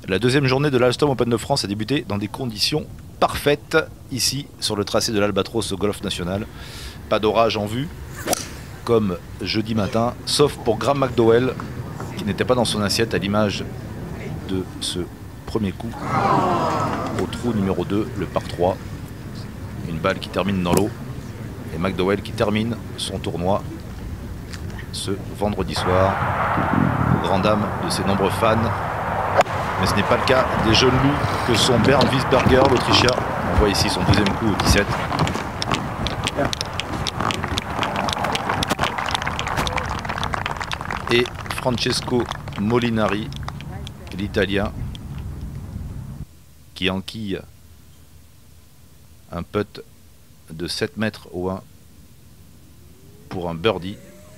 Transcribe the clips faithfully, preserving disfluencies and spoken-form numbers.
La deuxième journée de l'Alstom Open de France a débuté dans des conditions parfaites, ici, sur le tracé de l'Albatros au Golf National. Pas d'orage en vue, comme jeudi matin, sauf pour Graham McDowell, qui n'était pas dans son assiette, à l'image de ce premier coup au trou numéro deux, le par trois. Une balle qui termine dans l'eau. Et McDowell qui termine son tournoi ce vendredi soir, grand dame de ses nombreux fans. Mais ce n'est pas le cas des jeunes loups que sont Bernd Wiesberger, l'Autrichien. On voit ici son deuxième coup au dix-sept. Et Francesco Molinari, l'Italien, qui enquille un putt de sept mètres au un pour un birdie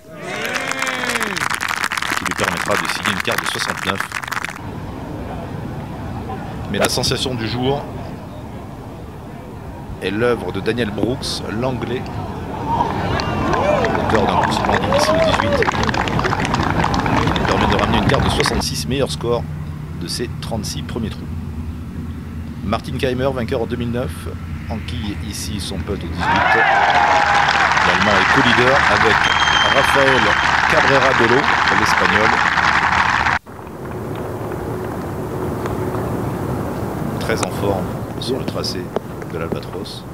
qui lui permettra de signer une carte de soixante-neuf. Mais la sensation du jour est l'œuvre de Daniel Brooks, l'anglais, auteur d'un coup splendide ici au dix-huit. Il permet de ramener une carte de soixante-six, meilleur score de ses trente-six premiers trous. Martin Kaymer, vainqueur en deux mille neuf, enquille ici son putt au dix-huit. L'Allemand est co-leader avec Rafael Cabrera Bello, l'Espagnol. Très en forme sur le tracé de l'Albatros.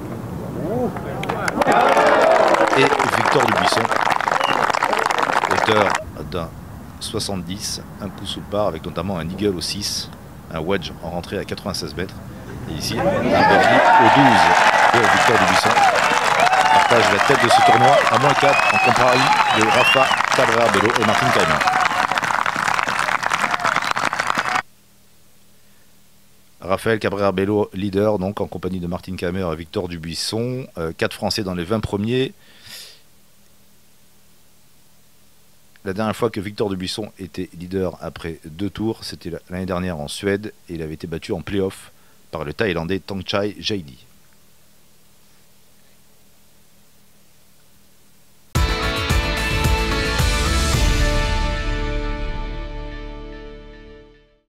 Et Victor Dubuisson, auteur d'un soixante-dix, un coup sous le par avec notamment un eagle au six, un wedge en rentrée à quatre-vingt-seize mètres. Et ici, un birdie au douze pour Victor Dubuisson. Partage la tête de ce tournoi à moins quatre en comparaison de Rafa Cabrera Bello et Martin Kaymer. Rafael Cabrera Bello, leader, donc en compagnie de Martin Kaymer et Victor Dubuisson. Euh, quatre Français dans les vingt premiers. La dernière fois que Victor Dubuisson était leader après deux tours, c'était l'année dernière en Suède et il avait été battu en play-off par le Thaïlandais Thongchai Jaidi.